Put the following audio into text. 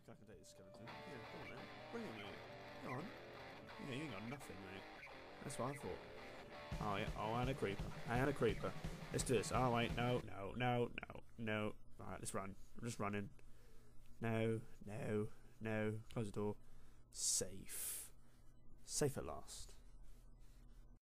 I can take this skeleton. Yeah, come on then. Bring it, mate. Come on. Yeah, you ain't got nothing, mate. That's what I thought. Oh, yeah. Oh, and a creeper. And a creeper. Let's do this. Oh, wait. No. Right, let's run. I'm just running. No. Close the door. Safe. Safe at last.